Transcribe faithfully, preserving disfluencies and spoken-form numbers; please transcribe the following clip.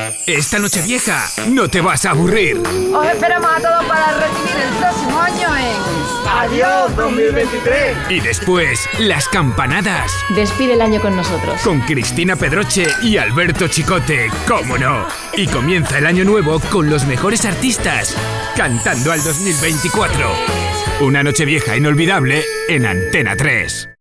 Esta Nochevieja no te vas a aburrir. Os esperamos a todos para recibir el próximo año en... ¡Adiós dos mil veintitrés! Y después, las campanadas. Despide el año con nosotros. Con Cristina Pedroche y Alberto Chicote, ¡cómo no! Y comienza el año nuevo con los mejores artistas, cantando al dos mil veinticuatro. Una Nochevieja inolvidable en Antena tres.